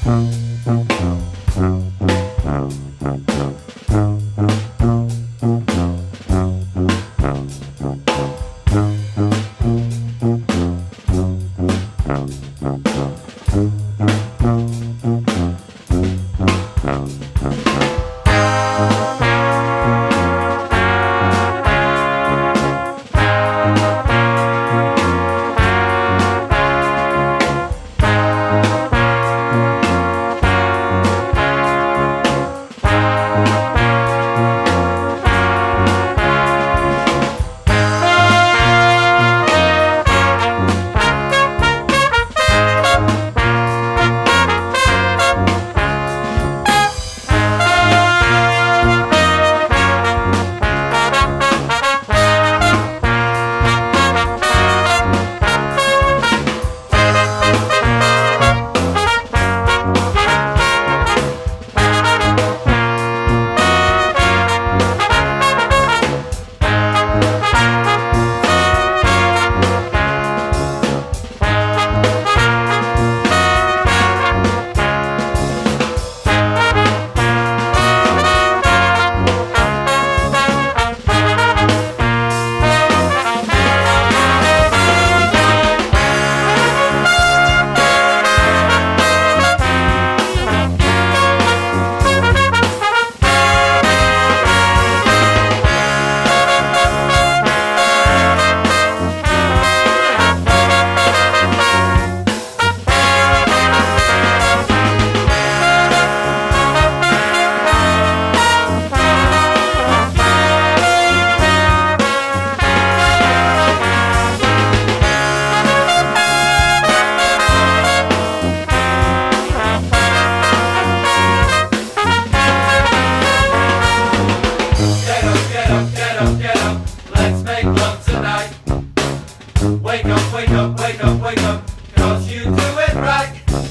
Wake up, wake up, wake up, wake up, 'cause you do it right.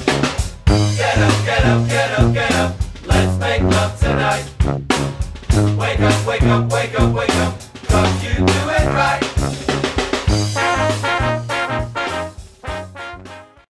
Get up, get up, get up, get up, let's make love tonight. Wake up, wake up, wake up, wake up.